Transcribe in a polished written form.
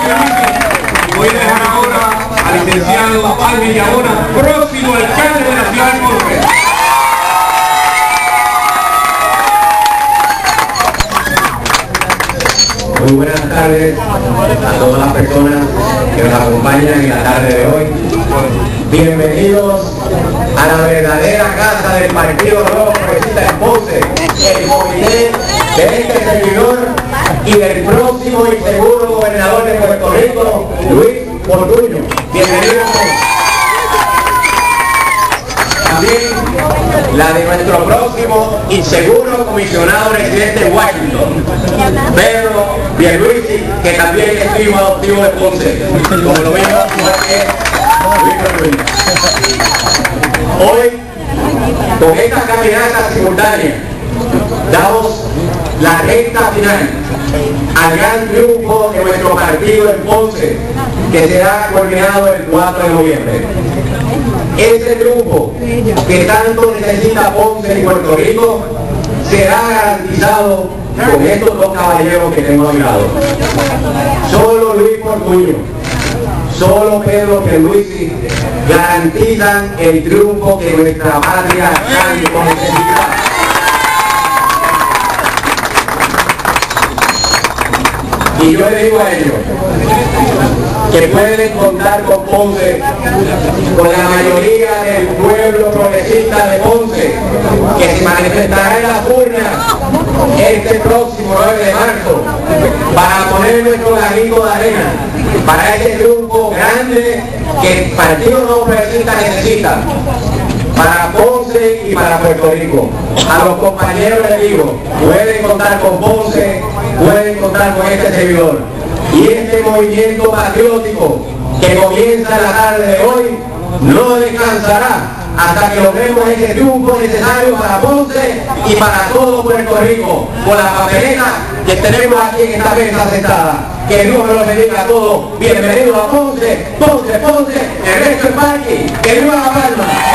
Voy a dejar ahora al licenciado Ángel Yabona, próximo alcalde de la ciudad de Ponce. Muy buenas tardes a todas las personas que nos acompañan en la tarde de hoy. Bienvenidos a la verdadera casa del Partido Nuevo Progresista en Ponce, el comité de este servidor y del próximo y seguro gobernador de Puerto Rico, Luis Fortuño. Bienvenidos. También la de nuestro próximo y seguro comisionado residente en Washington, Pedro Pierluisi, que también es primo adoptivo de Ponce, como lo vimos hoy. Con esta caminata simultánea damos la recta final al gran triunfo de nuestro partido en Ponce, que será culminado el 4 de noviembre. Ese triunfo que tanto necesita Ponce y Puerto Rico será garantizado con estos dos caballeros que tengo a mi lado. Solo Luis Fortuño, solo Pedro Pierluisi garantizan el triunfo que nuestra patria tanto necesita. Y yo le digo a ellos que pueden contar con Ponce, con la mayoría del pueblo progresista de Ponce, que se manifestará en las urnas este próximo 9 de marzo para poner nuestro granito de arena para ese triunfo grande que el Partido Nuevo Progresista necesita para Ponce y para Puerto Rico. A los compañeros les digo, pueden contar con Ponce, pueden contar con este servidor. Y este movimiento patriótico que comienza la tarde de hoy no descansará hasta que logremos ese triunfo necesario para Ponce y para todo Puerto Rico, con la papeleta que tenemos aquí en esta mesa sentada. Que Dios me lo bendiga a todos. Bienvenidos a Ponce, Ponce, Ponce, el resto es parque. Que viva La Palma.